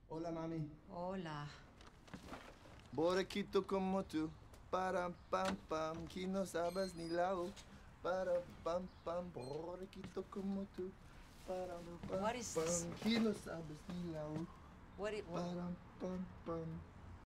Hola, mami. Hola. Borequito como tú. Para pam pam, que no sabes ni lao. Para pam pam, borequito como tú. Para pam What is this? pam, que no sabes ni lao. What? Para pam pam.